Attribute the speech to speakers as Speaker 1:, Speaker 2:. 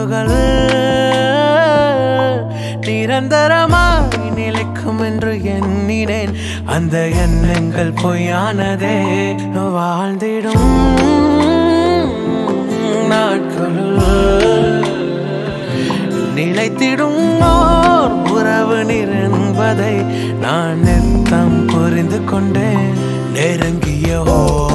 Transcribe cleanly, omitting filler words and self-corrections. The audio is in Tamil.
Speaker 1: உறவுகள் நிரந்தரமாய் நிலைக்கும் என்று எண்ணினேன். அந்த எண்ணங்கள் பொய்யானதே. வாழ்ந்திடும் நாட்களுள் நிலைத்திடும் ஓர் உறவு என்பதை நான் நித்தம் புரிந்து கொண்டேன். நெருங்கிய